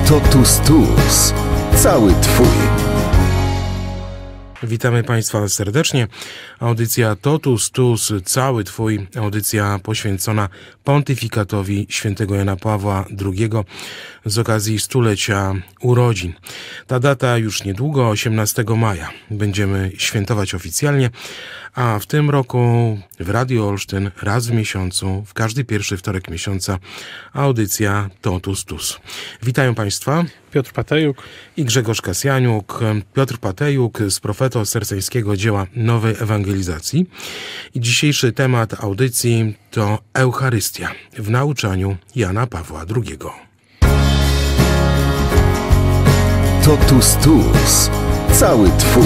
Totus Tuus. Cały Twój. Witamy Państwa serdecznie. Audycja Totus Tuus, cały Twój. Audycja poświęcona pontyfikatowi świętego Jana Pawła II z okazji stulecia urodzin. Ta data już niedługo, 18 maja. Będziemy świętować oficjalnie, a w tym roku w Radiu Olsztyn raz w miesiącu, w każdy pierwszy wtorek miesiąca, audycja Totus Tuus. Witają Państwa Piotr Patejuk i Grzegorz Kasjaniuk. Piotr Patejuk z profeto-serceńskiego dzieła Nowej Ewangelizacji. I dzisiejszy temat audycji to Eucharystia w nauczaniu Jana Pawła II. Totus Tuus. Cały Twój.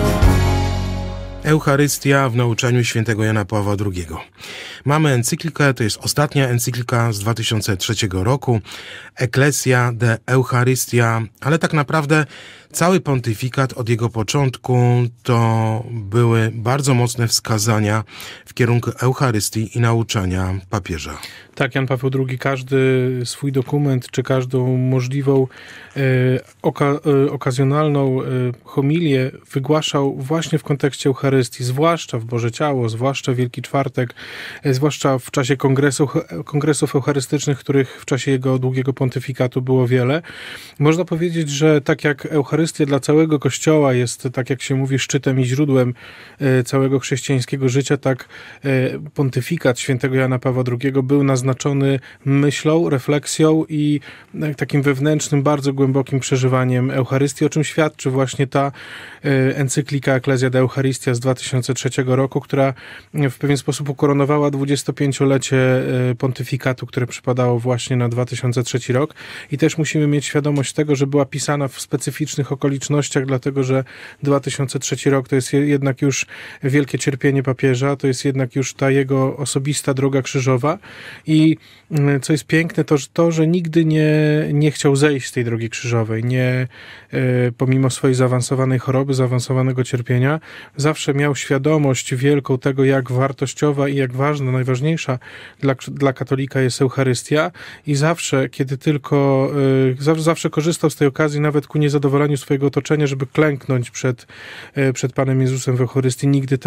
Eucharystia w nauczaniu świętego Jana Pawła II. Mamy encyklikę, to jest ostatnia encyklika z 2003 roku, Ecclesia de Eucharistia, ale tak naprawdę cały pontyfikat od jego początku to były bardzo mocne wskazania w kierunku Eucharystii i nauczania papieża. Tak, Jan Paweł II każdy swój dokument, czy każdą możliwą okazjonalną homilię wygłaszał właśnie w kontekście Eucharystii, zwłaszcza w Boże Ciało, zwłaszcza Wielki Czwartek, zwłaszcza w czasie kongresów eucharystycznych, których w czasie jego długiego pontyfikatu było wiele. Można powiedzieć, że tak jak Eucharystia dla całego Kościoła jest, tak jak się mówi, szczytem i źródłem całego chrześcijańskiego życia, tak pontyfikat świętego Jana Pawła II był naznaczony myślą, refleksją i takim wewnętrznym, bardzo głębokim przeżywaniem Eucharystii, o czym świadczy właśnie ta encyklika Ecclesia de Eucharistia z 2003 roku, która w pewien sposób ukoronowała 25-lecie pontyfikatu, które przypadało właśnie na 2003 rok. I też musimy mieć świadomość tego, że była pisana w specyficznych okolicznościach, dlatego że 2003 rok to jest jednak już wielkie cierpienie papieża, to jest jednak już ta jego osobista droga krzyżowa. I co jest piękne, to że nigdy nie chciał zejść z tej drogi krzyżowej. Pomimo swojej zaawansowanej choroby, zaawansowanego cierpienia, zawsze miał świadomość wielką tego, jak wartościowa i jak ważna, najważniejsza dla katolika jest Eucharystia i zawsze, kiedy tylko, zawsze korzystał z tej okazji, nawet ku niezadowoleniu swojego otoczenia, żeby klęknąć przed Panem Jezusem w Eucharystii.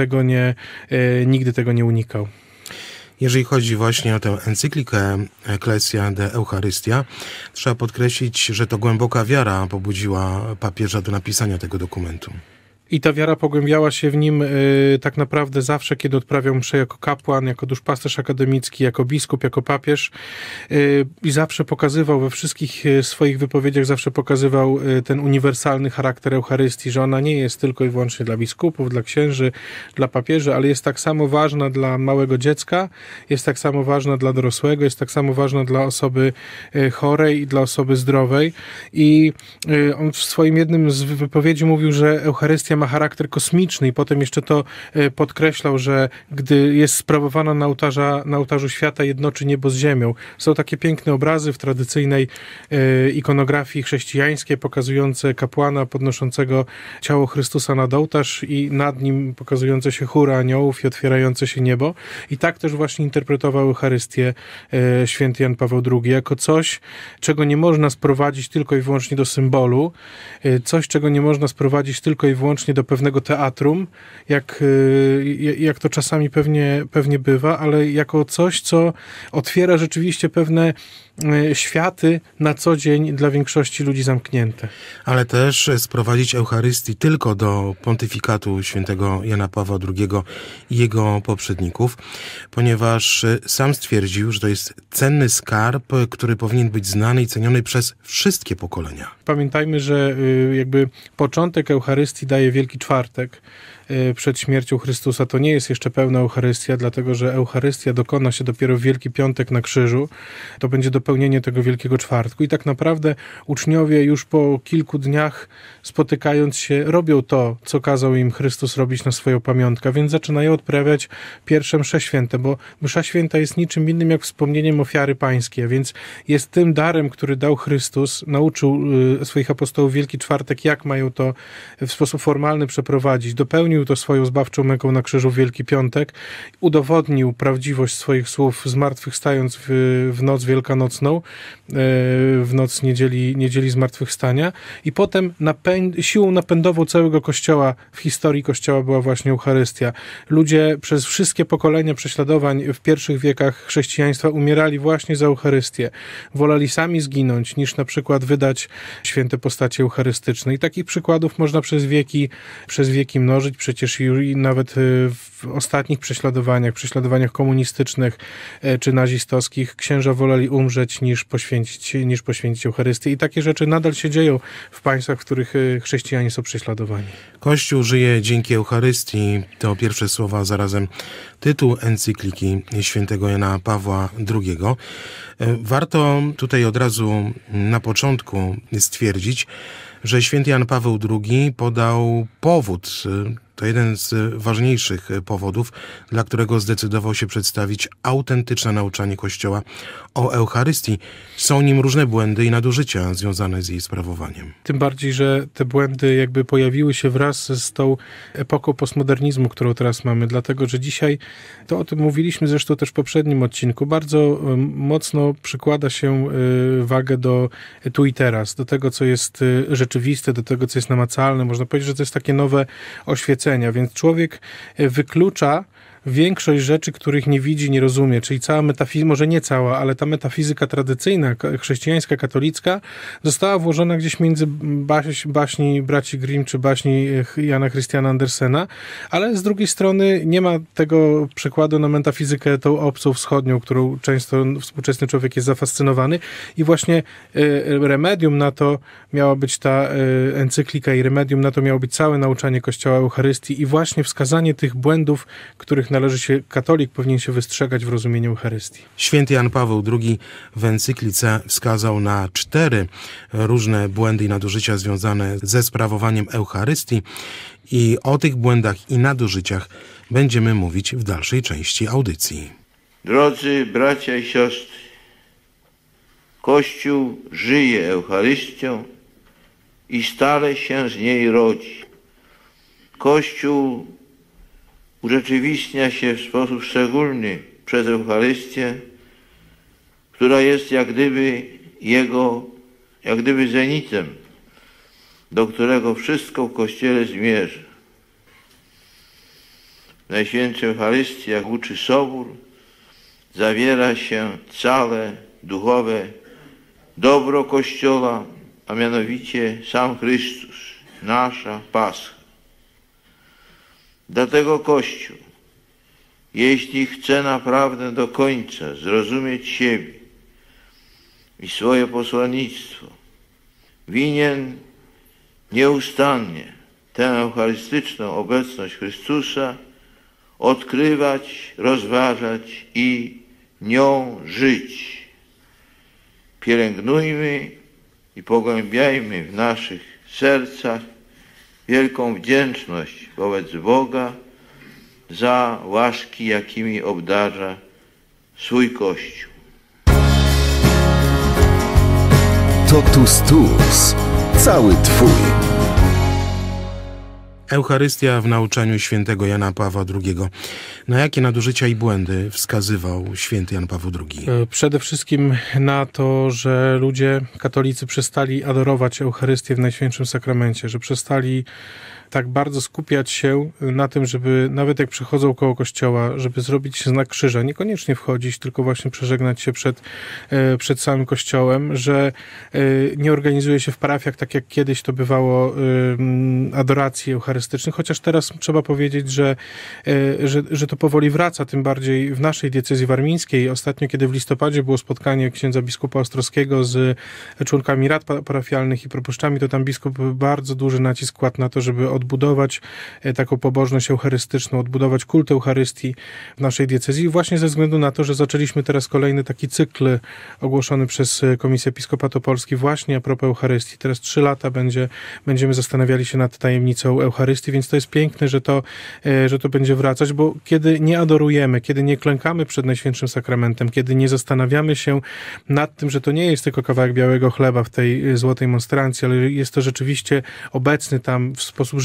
Nigdy tego nie unikał. Jeżeli chodzi właśnie o tę encyklikę Ecclesia de Eucharistia, trzeba podkreślić, że to głęboka wiara pobudziła papieża do napisania tego dokumentu. I ta wiara pogłębiała się w nim tak naprawdę zawsze, kiedy odprawiał mszę jako kapłan, jako duszpasterz akademicki, jako biskup, jako papież i zawsze pokazywał we wszystkich swoich wypowiedziach, zawsze pokazywał ten uniwersalny charakter Eucharystii, że ona nie jest tylko i wyłącznie dla biskupów, dla księży, dla papieży, ale jest tak samo ważna dla małego dziecka, jest tak samo ważna dla dorosłego, jest tak samo ważna dla osoby chorej i dla osoby zdrowej. I on w swoim jednym z wypowiedzi mówił, że Eucharystia ma charakter kosmiczny i potem jeszcze to podkreślał, że gdy jest sprawowana na ołtarzu świata, jednoczy niebo z ziemią. Są takie piękne obrazy w tradycyjnej ikonografii chrześcijańskiej pokazujące kapłana podnoszącego ciało Chrystusa nad ołtarz i nad nim pokazujące się chóry aniołów i otwierające się niebo. I tak też właśnie interpretował Eucharystię święty Jan Paweł II jako coś, czego nie można sprowadzić tylko i wyłącznie do symbolu, coś, czego nie można sprowadzić tylko i wyłącznie do pewnego teatrum, jak to czasami pewnie bywa, ale jako coś, co otwiera rzeczywiście pewne światy na co dzień dla większości ludzi zamknięte. Ale też sprowadzić Eucharystii tylko do pontyfikatu świętego Jana Pawła II i jego poprzedników, ponieważ sam stwierdził, że to jest cenny skarb, który powinien być znany i ceniony przez wszystkie pokolenia. Pamiętajmy, że jakby początek Eucharystii daje Wielki Czwartek przed śmiercią Chrystusa. To nie jest jeszcze pełna Eucharystia, dlatego że Eucharystia dokona się dopiero w Wielki Piątek na krzyżu. To będzie dopełnienie tego Wielkiego Czwartku. I tak naprawdę uczniowie już po kilku dniach spotykając się robią to, co kazał im Chrystus robić na swoją pamiątkę, więc zaczynają odprawiać pierwsze msze święte, bo msza święta jest niczym innym jak wspomnieniem ofiary pańskiej, więc jest tym darem, który dał Chrystus, nauczył swoich apostołów Wielki Czwartek, jak mają to w sposób formalny przeprowadzić. Dopełnił uruchomił to swoją zbawczą męką na krzyżu w Wielki Piątek, udowodnił prawdziwość swoich słów, zmartwychwstając w noc wielkanocną, w noc niedzieli zmartwychwstania, i potem siłą napędową całego Kościoła, w historii Kościoła była właśnie Eucharystia. Ludzie przez wszystkie pokolenia prześladowań w pierwszych wiekach chrześcijaństwa umierali właśnie za Eucharystię. Woleli sami zginąć, niż na przykład wydać święte postacie eucharystyczne. I takich przykładów można przez wieki mnożyć. Przecież i nawet w ostatnich prześladowaniach komunistycznych czy nazistowskich księża woleli umrzeć, niż poświęcić Eucharystię. I takie rzeczy nadal się dzieją w państwach, w których chrześcijanie są prześladowani. Kościół żyje dzięki Eucharystii. To pierwsze słowa, zarazem tytuł encykliki świętego Jana Pawła II. Warto tutaj od razu na początku stwierdzić, że święty Jan Paweł II podał powód. To jeden z ważniejszych powodów, dla którego zdecydował się przedstawić autentyczne nauczanie Kościoła o Eucharystii. Są nim różne błędy i nadużycia związane z jej sprawowaniem. Tym bardziej, że te błędy jakby pojawiły się wraz z tą epoką postmodernizmu, którą teraz mamy, dlatego że dzisiaj, to o tym mówiliśmy zresztą też w poprzednim odcinku, bardzo mocno przykłada się wagę do tu i teraz, do tego, co jest rzeczywiste, do tego, co jest namacalne. Można powiedzieć, że to jest takie nowe oświecenia, więc człowiek wyklucza większość rzeczy, których nie widzi, nie rozumie, czyli cała metafizyka, może nie cała, ale ta metafizyka tradycyjna, chrześcijańska, katolicka, została włożona gdzieś między baśni braci Grimm czy baśni Jana Christiana Andersena, ale z drugiej strony nie ma tego przekładu na metafizykę tą obcą wschodnią, którą często współczesny człowiek jest zafascynowany, i właśnie remedium na to miała być ta encyklika, i remedium na to miało być całe nauczanie Kościoła Eucharystii i właśnie wskazanie tych błędów, których katolik powinien się wystrzegać w rozumieniu Eucharystii. Święty Jan Paweł II w encyklice wskazał na 4 różne błędy i nadużycia związane ze sprawowaniem Eucharystii, i o tych błędach i nadużyciach będziemy mówić w dalszej części audycji. Drodzy bracia i siostry, Kościół żyje Eucharystią i stale się z niej rodzi. Kościół urzeczywistnia się w sposób szczególny przez Eucharystię, która jest jak gdyby zenitem, do którego wszystko w Kościele zmierza. W Najświętszej Eucharystii, jak uczy Sobór, zawiera się całe duchowe dobro Kościoła, a mianowicie sam Chrystus, nasza Pascha. Dlatego Kościół, jeśli chce naprawdę do końca zrozumieć siebie i swoje posłannictwo, winien nieustannie tę eucharystyczną obecność Chrystusa odkrywać, rozważać i nią żyć. Pielęgnujmy i pogłębiajmy w naszych sercach wielką wdzięczność wobec Boga za łaski, jakimi obdarza swój Kościół. Totus Tuus, cały Twój. Eucharystia w nauczaniu świętego Jana Pawła II. Na jakie nadużycia i błędy wskazywał święty Jan Paweł II? Przede wszystkim na to, że ludzie katolicy przestali adorować Eucharystię w Najświętszym Sakramencie, że przestali tak bardzo skupiać się na tym, żeby nawet jak przechodzą koło kościoła, żeby zrobić znak krzyża, niekoniecznie wchodzić, tylko właśnie przeżegnać się przed samym kościołem, że nie organizuje się w parafiach tak jak kiedyś to bywało adoracji eucharystycznych, chociaż teraz trzeba powiedzieć, że to powoli wraca, tym bardziej w naszej diecezji warmińskiej. Ostatnio, kiedy w listopadzie było spotkanie księdza biskupa ostrowskiego z członkami rad parafialnych i proboszczami, to tam biskup bardzo duży nacisk kładł na to, żeby odbudować taką pobożność eucharystyczną, odbudować kult Eucharystii w naszej diecezji, właśnie ze względu na to, że zaczęliśmy teraz kolejny taki cykl ogłoszony przez Komisję Episkopatu Polski właśnie a propos Eucharystii. Teraz 3 lata będziemy zastanawiali się nad tajemnicą Eucharystii, więc to jest piękne, że to będzie wracać, bo kiedy nie adorujemy, kiedy nie klękamy przed Najświętszym Sakramentem, kiedy nie zastanawiamy się nad tym, że to nie jest tylko kawałek białego chleba w tej złotej monstrancji, ale jest to rzeczywiście obecny tam w sposób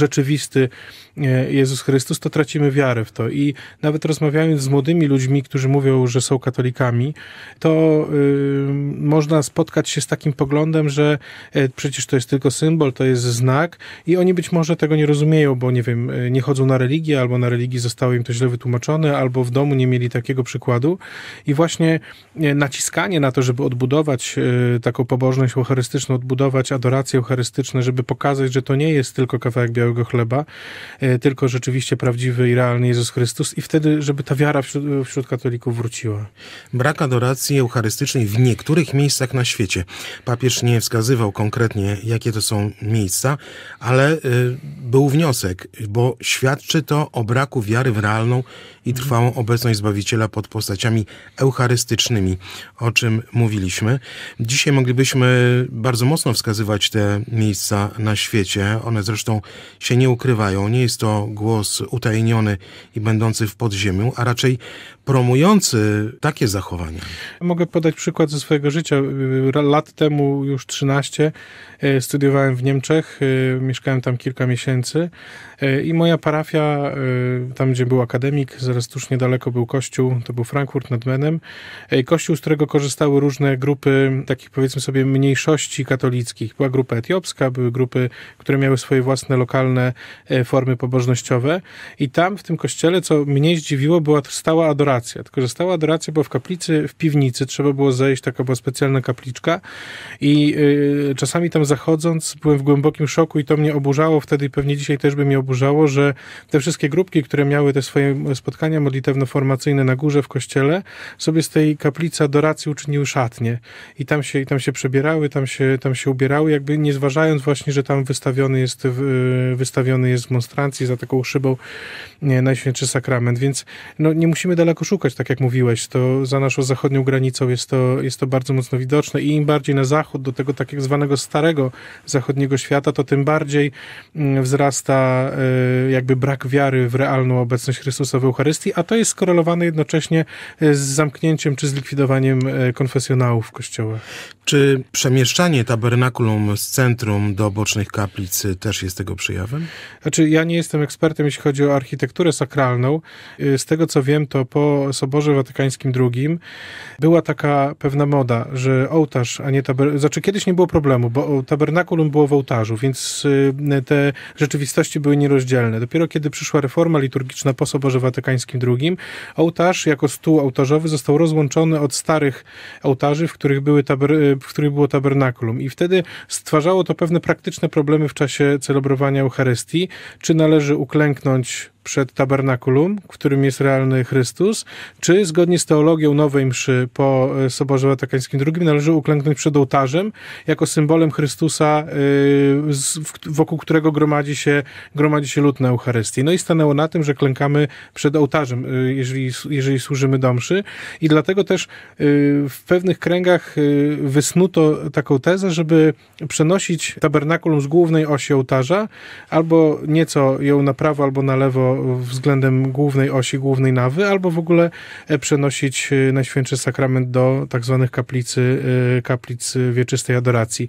rzeczywisty Jezus Chrystus, to tracimy wiarę w to. I nawet rozmawiając z młodymi ludźmi, którzy mówią, że są katolikami, to można spotkać się z takim poglądem, że przecież to jest tylko symbol, to jest znak i oni być może tego nie rozumieją, bo nie wiem, nie chodzą na religię, albo na religii zostało im to źle wytłumaczone, albo w domu nie mieli takiego przykładu. I właśnie naciskanie na to, żeby odbudować taką pobożność eucharystyczną, odbudować adoracje eucharystyczne, żeby pokazać, że to nie jest tylko kawałek białego chleba, tylko rzeczywiście prawdziwy i realny Jezus Chrystus i wtedy, żeby ta wiara wśród katolików wróciła. Brak adoracji eucharystycznej w niektórych miejscach na świecie. Papież nie wskazywał konkretnie, jakie to są miejsca, ale był wniosek, bo świadczy to o braku wiary w realną i trwałą obecność Zbawiciela pod postaciami eucharystycznymi, o czym mówiliśmy. Dzisiaj moglibyśmy bardzo mocno wskazywać te miejsca na świecie. One zresztą się nie ukrywają. Nie jest to głos utajniony i będący w podziemiu, a raczej promujący takie zachowania. Mogę podać przykład ze swojego życia. Lat temu, już 13, studiowałem w Niemczech, mieszkałem tam kilka miesięcy i moja parafia, tam gdzie był akademik, zaraz tuż niedaleko był kościół, to był Frankfurt nad Menem, kościół, z którego korzystały różne grupy, takich powiedzmy sobie mniejszości katolickich. Była grupa etiopska, były grupy, które miały swoje własne lokalne formy pobożnościowe i tam w tym kościele, co mnie zdziwiło, była stała adoracja. Tylko że stała adoracja była w kaplicy, w piwnicy, trzeba było zejść, taka była specjalna kapliczka i czasami tam zachodząc byłem w głębokim szoku i to mnie oburzało wtedy i pewnie dzisiaj też by mnie oburzało, że te wszystkie grupki, które miały te swoje spotkania modlitewno-formacyjne na górze w kościele, sobie z tej kaplicy adoracji uczyniły szatnie i tam się przebierały, tam się ubierały, jakby nie zważając właśnie, że tam wystawiony jest w monstrancji za taką szybą Najświętszy Sakrament, więc no, nie musimy daleko szukać, tak jak mówiłeś, to za naszą zachodnią granicą jest to bardzo mocno widoczne i im bardziej na zachód, do tego tak zwanego starego zachodniego świata, to tym bardziej wzrasta jakby brak wiary w realną obecność Chrystusa w Eucharystii, a to jest skorelowane jednocześnie z zamknięciem czy zlikwidowaniem konfesjonałów w kościołach. Czy przemieszczanie tabernakulum z centrum do bocznych kaplic też jest tego przejawem? Znaczy, ja nie jestem ekspertem, jeśli chodzi o architekturę sakralną. Z tego, co wiem, to po Soborze Watykańskim II była taka pewna moda, że ołtarz, a nie znaczy kiedyś nie było problemu, bo tabernakulum było w ołtarzu, więc te rzeczywistości były nierozdzielne. Dopiero kiedy przyszła reforma liturgiczna po Soborze Watykańskim II, ołtarz jako stół ołtarzowy został rozłączony od starych ołtarzy, w których było tabernakulum. I wtedy stwarzało to pewne praktyczne problemy w czasie celebrowania Eucharystii. Czy należy uklęknąć przed tabernakulum, w którym jest realny Chrystus, czy zgodnie z teologią Nowej Mszy po Soborze Watykańskim II należy uklęknąć przed ołtarzem jako symbolem Chrystusa, wokół którego gromadzi się lud na Eucharystii. No i stanęło na tym, że klękamy przed ołtarzem, jeżeli służymy do mszy. I dlatego też w pewnych kręgach wysnuto taką tezę, żeby przenosić tabernakulum z głównej osi ołtarza, albo nieco ją na prawo, albo na lewo względem głównej osi, głównej nawy, albo w ogóle przenosić Najświętszy Sakrament do tak zwanych kaplic wieczystej adoracji.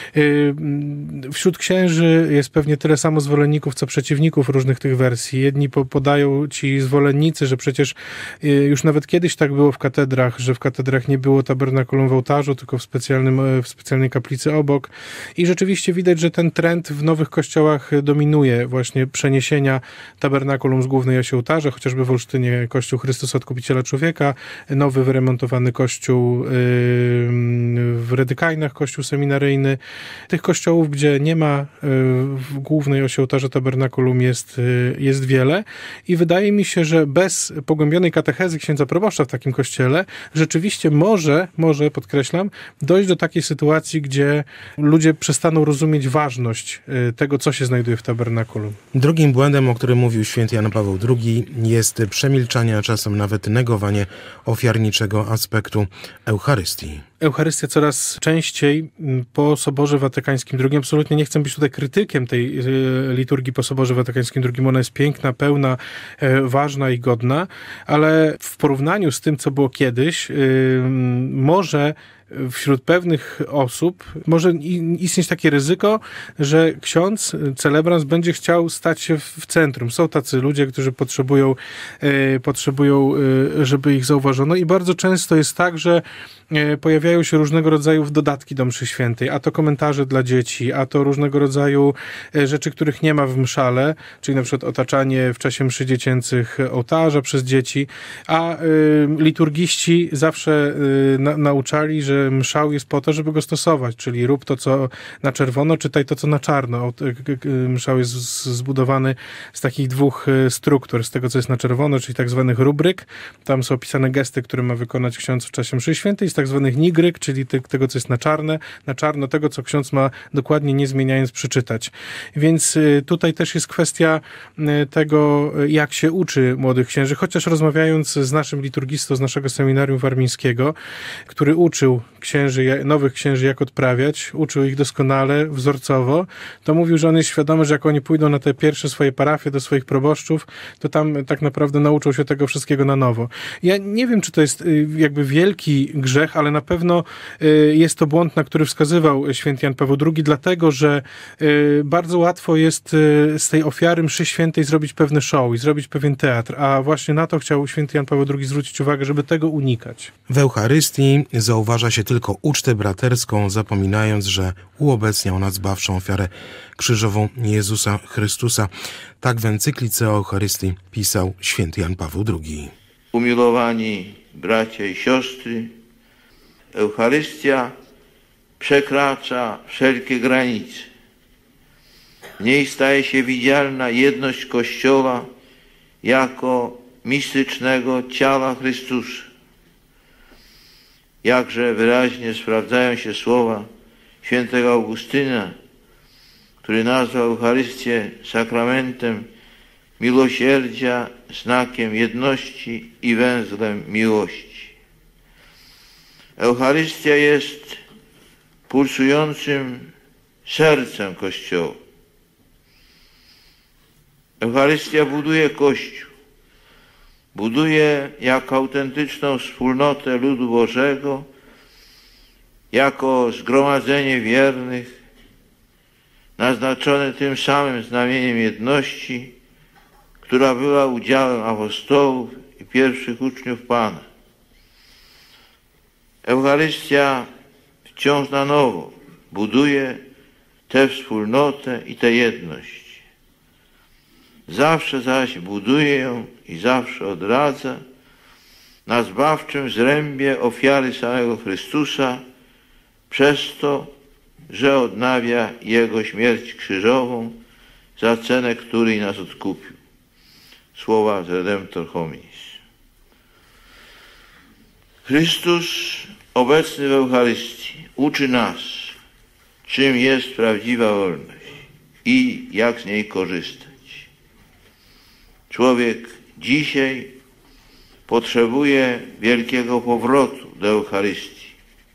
Wśród księży jest pewnie tyle samo zwolenników, co przeciwników różnych tych wersji. Jedni podają ci zwolennicy, że przecież już nawet kiedyś tak było w katedrach, że w katedrach nie było tabernakulum w ołtarzu, tylko w specjalnej kaplicy obok. I rzeczywiście widać, że ten trend w nowych kościołach dominuje właśnie przeniesienia tabernakulum z głównej osi ołtarza, chociażby w Olsztynie kościół Chrystusa Odkupiciela Człowieka, nowy wyremontowany kościół w Redykajnach, kościół seminaryjny. Tych kościołów, gdzie nie ma w głównej osi ołtarza tabernakulum jest wiele i wydaje mi się, że bez pogłębionej katechezy księdza proboszcza w takim kościele rzeczywiście może, podkreślam, dojść do takiej sytuacji, gdzie ludzie przestaną rozumieć ważność tego, co się znajduje w tabernakulum. Drugim błędem, o którym mówił święty Jan Paweł II, jest przemilczanie, a czasem nawet negowanie ofiarniczego aspektu Eucharystii. Eucharystia coraz częściej po Soborze Watykańskim II. Absolutnie nie chcę być tutaj krytykiem tej liturgii po Soborze Watykańskim II. Ona jest piękna, pełna, ważna i godna, ale w porównaniu z tym, co było kiedyś, może wśród pewnych osób może istnieć takie ryzyko, że ksiądz, celebrant będzie chciał stać się w centrum. Są tacy ludzie, którzy potrzebują, żeby ich zauważono i bardzo często jest tak, że pojawiają się różnego rodzaju dodatki do mszy świętej, a to komentarze dla dzieci, a to różnego rodzaju rzeczy, których nie ma w mszale, czyli na przykład otaczanie w czasie mszy dziecięcych ołtarza przez dzieci, a liturgiści zawsze nauczali, że mszał jest po to, żeby go stosować, czyli rób to, co na czerwono, czytaj to, co na czarno. Mszał jest zbudowany z takich dwóch struktur, z tego, co jest na czerwono, czyli tak zwanych rubryk, tam są opisane gesty, które ma wykonać ksiądz w czasie mszy świętej, z tak zwanych nigryk, czyli tego, co jest na czarno, tego, co ksiądz ma dokładnie nie zmieniając przeczytać. Więc tutaj też jest kwestia tego, jak się uczy młodych księży, chociaż rozmawiając z naszym liturgistą z naszego seminarium warmińskiego, który uczył nowych księży, jak odprawiać, uczył ich doskonale, wzorcowo, to mówił, że on jest świadomy, że jak oni pójdą na te pierwsze swoje parafie do swoich proboszczów, to tam tak naprawdę nauczą się tego wszystkiego na nowo. Ja nie wiem, czy to jest jakby wielki grzech, ale na pewno jest to błąd, na który wskazywał święty Jan Paweł II, dlatego, że bardzo łatwo jest z tej ofiary mszy świętej zrobić pewne show i zrobić pewien teatr, a właśnie na to chciał święty Jan Paweł II zwrócić uwagę, żeby tego unikać. W Eucharystii zauważa się tylko ucztę braterską, zapominając, że uobecnia ona zbawczą ofiarę krzyżową Jezusa Chrystusa. Tak w encyklice o Eucharystii pisał święty Jan Paweł II. Umiłowani bracia i siostry, Eucharystia przekracza wszelkie granice. W niej staje się widzialna jedność Kościoła jako mistycznego ciała Chrystusa. Jakże wyraźnie sprawdzają się słowa świętego Augustyna, który nazwał Eucharystię sakramentem miłosierdzia, znakiem jedności i węzłem miłości. Eucharystia jest pulsującym sercem Kościoła. Eucharystia buduje Kościół. Buduje jako autentyczną wspólnotę ludu Bożego, jako zgromadzenie wiernych, naznaczone tym samym znamieniem jedności, która była udziałem apostołów i pierwszych uczniów Pana. Eucharystia wciąż na nowo buduje tę wspólnotę i tę jedność. Zawsze zaś buduje ją i zawsze odradza na zbawczym zrębie ofiary samego Chrystusa przez to, że odnawia Jego śmierć krzyżową, za cenę której nas odkupił. Słowa z Redemptor Hominis. Chrystus obecny w Eucharystii uczy nas, czym jest prawdziwa wolność i jak z niej korzystać. Człowiek dzisiaj potrzebuje wielkiego powrotu do Eucharystii.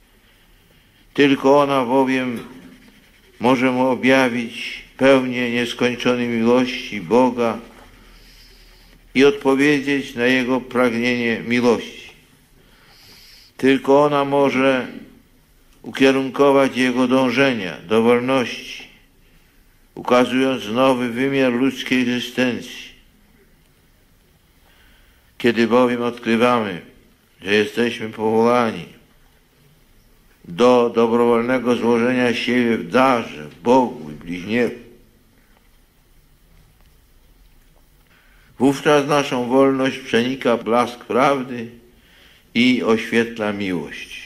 Tylko ona bowiem może mu objawić pełnię nieskończonej miłości Boga i odpowiedzieć na Jego pragnienie miłości. Tylko ona może ukierunkować Jego dążenia do wolności, ukazując nowy wymiar ludzkiej egzystencji. Kiedy bowiem odkrywamy, że jesteśmy powołani do dobrowolnego złożenia siebie w darze, w Bogu i bliźniemu, wówczas naszą wolność przenika blask prawdy i oświetla miłość.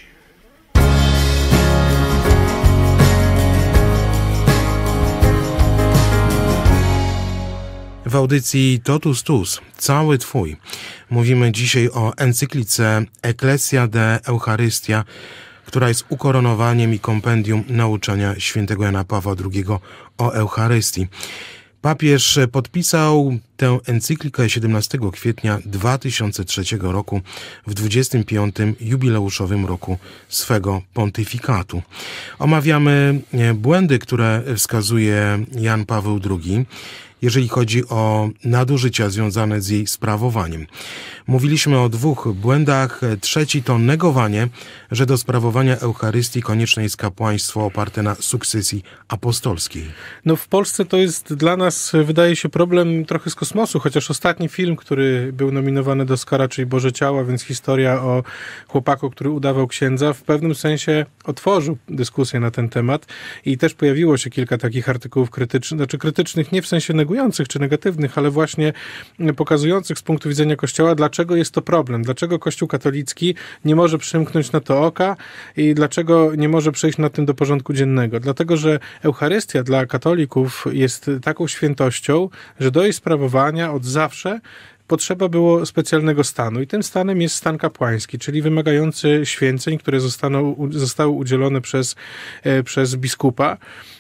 W audycji Totus Tus, cały Twój, mówimy dzisiaj o encyklice Ecclesia de Eucharystia, która jest ukoronowaniem i kompendium nauczania świętego Jana Pawła II o Eucharystii. Papież podpisał tę encyklikę 17 kwietnia 2003 roku w 25. jubileuszowym roku swego pontyfikatu. Omawiamy błędy, które wskazuje Jan Paweł II, jeżeli chodzi o nadużycia związane z jej sprawowaniem. Mówiliśmy o 2 błędach. Trzeci to negowanie, że do sprawowania Eucharystii konieczne jest kapłaństwo oparte na sukcesji apostolskiej. No w Polsce to jest dla nas, wydaje się, problem trochę z kosmosu, chociaż ostatni film, który był nominowany do Oscara, czyli Boże Ciała, więc historia o chłopaku, który udawał księdza, w pewnym sensie otworzył dyskusję na ten temat i też pojawiło się kilka takich artykułów krytycznych, nie w sensie negujących czy negatywnych, ale właśnie pokazujących z punktu widzenia Kościoła, dlaczego jest to problem, dlaczego Kościół katolicki nie może przymknąć na to oka i dlaczego nie może przejść nad tym do porządku dziennego. Dlatego, że Eucharystia dla katolików jest taką świętością, że do jej sprawowania od zawsze potrzeba było specjalnego stanu i tym stanem jest stan kapłański, czyli wymagający święceń, które zostały udzielone przez biskupa.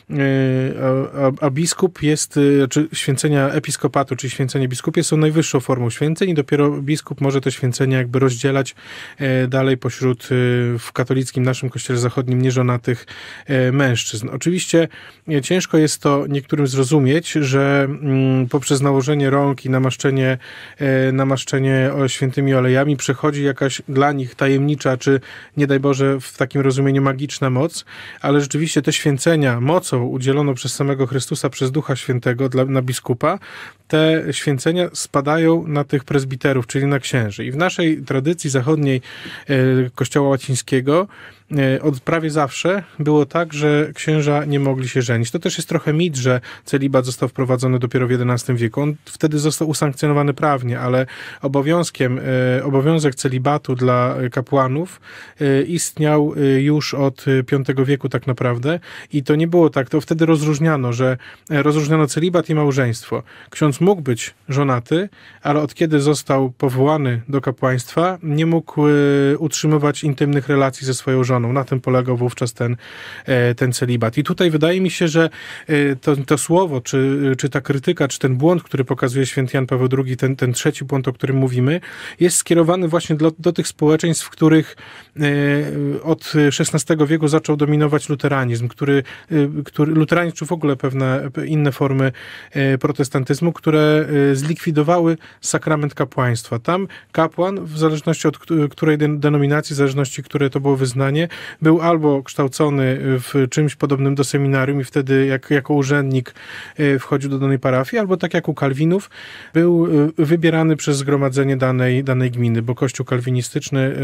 A biskup jest, czy święcenia episkopatu, czyli święcenie biskupie są najwyższą formą święceń i dopiero biskup może te święcenia jakby rozdzielać dalej pośród w katolickim naszym kościele zachodnim nieżonatych mężczyzn. Oczywiście ciężko jest to niektórym zrozumieć, że poprzez nałożenie rąk i namaszczenie świętymi olejami przechodzi jakaś dla nich tajemnicza, czy nie daj Boże w takim rozumieniu magiczna moc, ale rzeczywiście te święcenia mocą udzielono przez samego Chrystusa, przez Ducha Świętego na biskupa, te święcenia spadają na tych prezbiterów, czyli na księży. I w naszej tradycji zachodniej Kościoła łacińskiego od prawie zawsze było tak, że księża nie mogli się żenić. To też jest trochę mit, że celibat został wprowadzony dopiero w XI wieku. On wtedy został usankcjonowany prawnie, ale obowiązek celibatu dla kapłanów istniał już od V wieku tak naprawdę i to nie było tak. To wtedy rozróżniano celibat i małżeństwo. Ksiądz mógł być żonaty, ale od kiedy został powołany do kapłaństwa, nie mógł utrzymywać intymnych relacji ze swoją żoną. Na tym polegał wówczas ten celibat. I tutaj wydaje mi się, że to słowo, czy ta krytyka, czy ten błąd, który pokazuje święty Jan Paweł II, ten trzeci błąd, o którym mówimy, jest skierowany właśnie do tych społeczeństw, w których od XVI wieku zaczął dominować luteranizm, luteranizm, czy w ogóle pewne inne formy protestantyzmu, które zlikwidowały sakrament kapłaństwa. Tam kapłan, w zależności od której denominacji, w zależności, które to było wyznanie, był albo kształcony w czymś podobnym do seminarium i wtedy jako urzędnik wchodził do danej parafii, albo tak jak u Kalwinów, był wybierany przez zgromadzenie danej gminy, bo kościół kalwinistyczny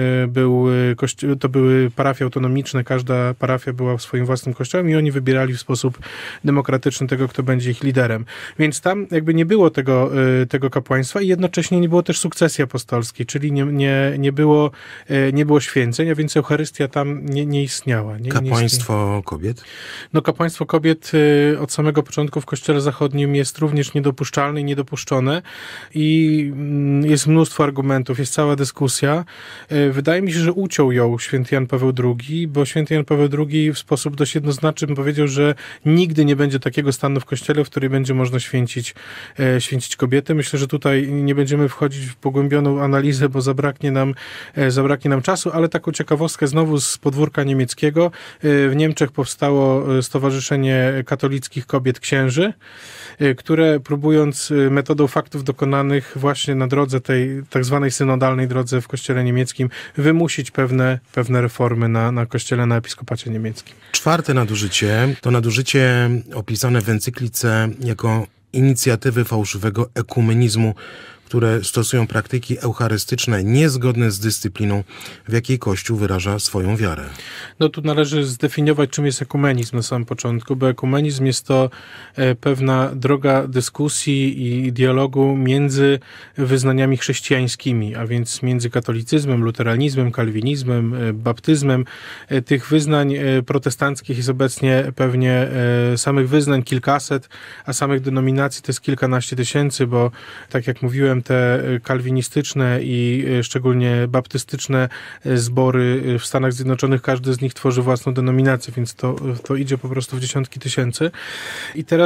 to były parafie autonomiczne, każda parafia była swoim własnym kościołem i oni wybierali w sposób demokratyczny tego, kto będzie ich liderem. Więc tam jakby nie było tego kapłaństwa i jednocześnie nie było też sukcesji apostolskiej, czyli nie było święceń, a więc Eucharystia tam nie istniała. Kapłaństwo kobiet? No kapłaństwo kobiet od samego początku w Kościele Zachodnim jest również niedopuszczalne i niedopuszczone i jest mnóstwo argumentów, jest cała dyskusja. Wydaje mi się, że uciął ją święty Jan Paweł II, bo święty Jan Paweł II w sposób dość jednoznaczny powiedział, że nigdy nie będzie takiego stanu w Kościele, w którym będzie można święcić kobiety. Myślę, że tutaj nie będziemy wchodzić w pogłębioną analizę, bo zabraknie nam czasu, ale taką ciekawostkę znowu z podwórka niemieckiego. W Niemczech powstało Stowarzyszenie Katolickich Kobiet Księży, które próbując metodą faktów dokonanych właśnie na drodze tej tak zwanej synodalnej drodze w Kościele niemieckim wymusić pewne reformy na Kościele, na episkopacie niemieckim. Czwarte nadużycie to nadużycie opisane w encyklice jako inicjatywy fałszywego ekumenizmu, które stosują praktyki eucharystyczne niezgodne z dyscypliną, w jakiej Kościół wyraża swoją wiarę. No tu należy zdefiniować, czym jest ekumenizm na samym początku, bo ekumenizm jest to pewna droga dyskusji i dialogu między wyznaniami chrześcijańskimi, a więc między katolicyzmem, luteranizmem, kalwinizmem, baptyzmem. Tych wyznań protestanckich jest obecnie pewnie samych wyznań kilkaset, a samych denominacji to jest kilkanaście tysięcy, bo tak jak mówiłem, te kalwinistyczne i szczególnie baptystyczne zbory w Stanach Zjednoczonych, każdy z nich tworzy własną denominację, więc to idzie po prostu w dziesiątki tysięcy. I teraz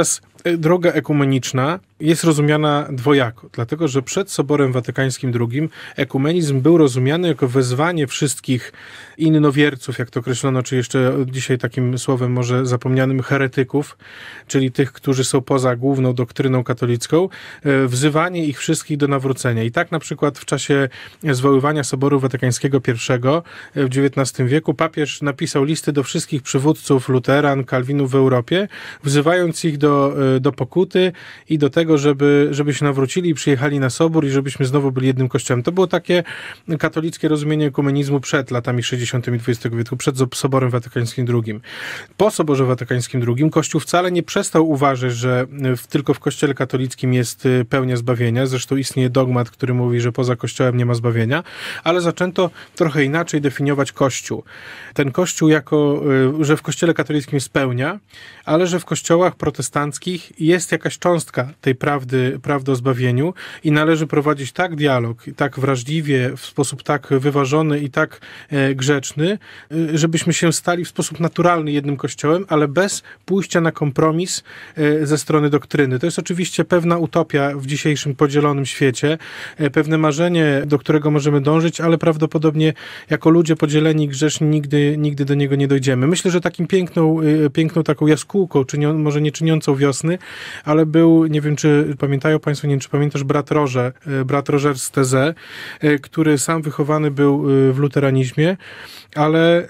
droga ekumeniczna jest rozumiana dwojako, dlatego że przed Soborem Watykańskim II ekumenizm był rozumiany jako wezwanie wszystkich innowierców, jak to określono, czy jeszcze dzisiaj takim słowem może zapomnianym heretyków, czyli tych, którzy są poza główną doktryną katolicką, wzywanie ich wszystkich do nawrócenia. I tak na przykład w czasie zwoływania Soboru Watykańskiego I w XIX wieku papież napisał listy do wszystkich przywódców luteran, kalwinów w Europie, wzywając ich do pokuty i do tego, żeby się nawrócili i przyjechali na Sobór i żebyśmy znowu byli jednym kościołem. To było takie katolickie rozumienie ekumenizmu przed latami 60. XX wieku, przed Soborem Watykańskim II. Po Soborze Watykańskim II Kościół wcale nie przestał uważać, że tylko w Kościele katolickim jest pełnia zbawienia. Zresztą istnieje dogmat, który mówi, że poza Kościołem nie ma zbawienia, ale zaczęto trochę inaczej definiować Kościół. Ten Kościół że w Kościele katolickim jest pełnia, ale że w kościołach protestanckich jest jakaś cząstka tej prawdy o zbawieniu i należy prowadzić tak dialog, tak wrażliwie, w sposób tak wyważony i tak grzeczny, żebyśmy się stali w sposób naturalny jednym kościołem, ale bez pójścia na kompromis ze strony doktryny. To jest oczywiście pewna utopia w dzisiejszym podzielonym świecie, pewne marzenie, do którego możemy dążyć, ale prawdopodobnie jako ludzie podzieleni, grzeszni nigdy do niego nie dojdziemy. Myślę, że takim piękną taką jaskółką, może nie czyniącą wiosny, ale był, nie wiem, czy pamiętają Państwo, nie wiem, czy pamiętasz, brat Roger z Teze, który sam wychowany był w luteranizmie, ale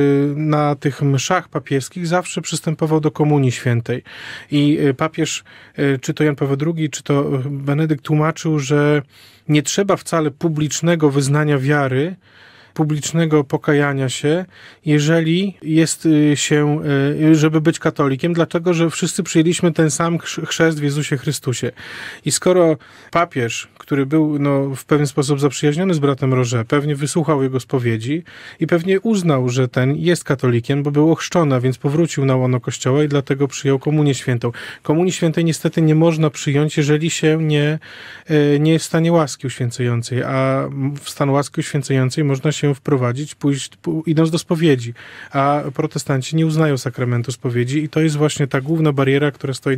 na tych mszach papieskich zawsze przystępował do Komunii Świętej. I papież, czy to Jan Paweł II, czy to Benedykt, tłumaczył, że nie trzeba wcale publicznego wyznania wiary, publicznego pokajania się, jeżeli jest się, żeby być katolikiem, dlatego, że wszyscy przyjęliśmy ten sam chrzest w Jezusie Chrystusie. I skoro papież, który był w pewien sposób zaprzyjaźniony z bratem Roger, pewnie wysłuchał jego spowiedzi i pewnie uznał, że ten jest katolikiem, bo był ochrzczony, a więc powrócił na łono Kościoła i dlatego przyjął Komunię Świętą. Komunii Świętej niestety nie można przyjąć, jeżeli się nie jest w stanie łaski uświęcającej, a w stan łaski uświęcającej można się wprowadzić, idąc do spowiedzi, a protestanci nie uznają sakramentu spowiedzi i to jest właśnie ta główna bariera, która stoi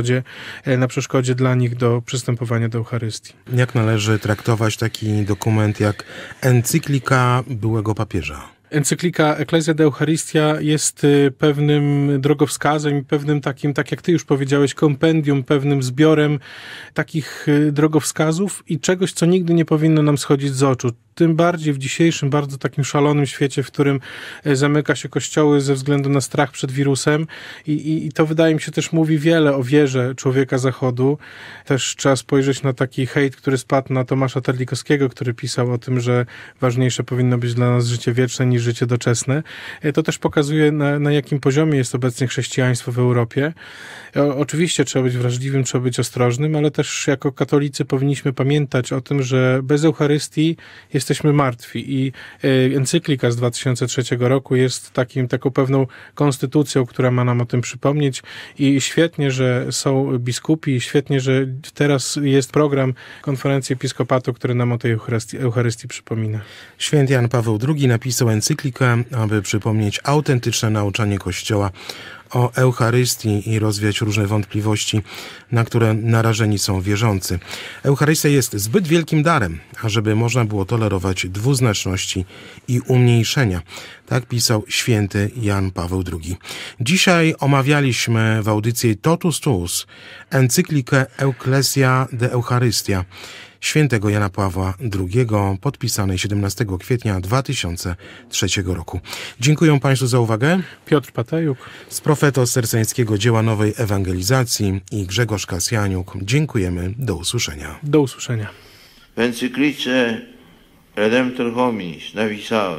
na przeszkodzie dla nich do przystępowania do Eucharystii. Jak należy traktować taki dokument jak encyklika byłego papieża? Encyklika Ecclesia de Eucharistia jest pewnym drogowskazem i pewnym takim, tak jak ty już powiedziałeś, kompendium, pewnym zbiorem takich drogowskazów i czegoś, co nigdy nie powinno nam schodzić z oczu. Tym bardziej w dzisiejszym, bardzo takim szalonym świecie, w którym zamyka się kościoły ze względu na strach przed wirusem i to wydaje mi się też mówi wiele o wierze człowieka Zachodu. Też trzeba spojrzeć na taki hejt, który spadł na Tomasza Terlikowskiego, który pisał o tym, że ważniejsze powinno być dla nas życie wieczne niż życie doczesne. To też pokazuje, na jakim poziomie jest obecnie chrześcijaństwo w Europie. Oczywiście trzeba być wrażliwym, trzeba być ostrożnym, ale też jako katolicy powinniśmy pamiętać o tym, że bez Eucharystii jesteśmy martwi i encyklika z 2003 roku jest taką pewną konstytucją, która ma nam o tym przypomnieć i świetnie, że są biskupi, świetnie, że teraz jest program Konferencji Episkopatu, który nam o tej Eucharystii przypomina. Święty Jan Paweł II napisał encyklikę, aby przypomnieć autentyczne nauczanie Kościoła o Eucharystii i rozwiać różne wątpliwości, na które narażeni są wierzący. Eucharystia jest zbyt wielkim darem, ażeby można było tolerować dwuznaczności i umniejszenia. Tak pisał święty Jan Paweł II. Dzisiaj omawialiśmy w audycji Totus Tuus encyklikę Ecclesia de Eucharistia świętego Jana Pawła II, podpisanej 17 kwietnia 2003 roku. Dziękuję Państwu za uwagę. Piotr Patejuk z Profetos Serceńskiego Dzieła Nowej Ewangelizacji i Grzegorz Kasjaniuk. Dziękujemy. Do usłyszenia. Do usłyszenia. W encyklice Redemptor Hominis napisałem: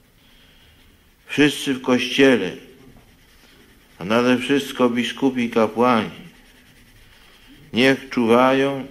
wszyscy w Kościele, a nade wszystko biskupi i kapłani, niech czuwają,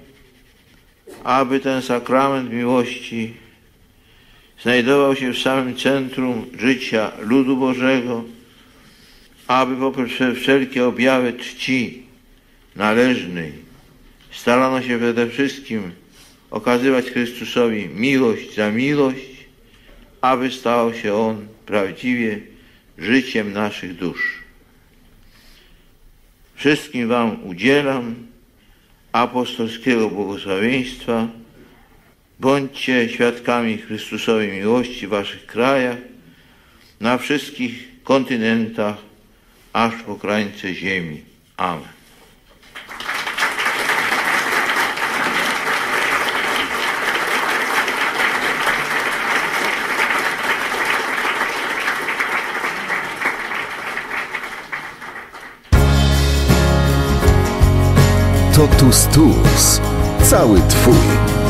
aby ten sakrament miłości znajdował się w samym centrum życia ludu Bożego, aby poprzez wszelkie objawy czci należnej starano się przede wszystkim okazywać Chrystusowi miłość za miłość, aby stał się On prawdziwie życiem naszych dusz. Wszystkim wam udzielam apostolskiego błogosławieństwa. Bądźcie świadkami Chrystusowej miłości w waszych krajach, na wszystkich kontynentach, aż po krańce ziemi. Amen. Totus Tuus, cały Twój.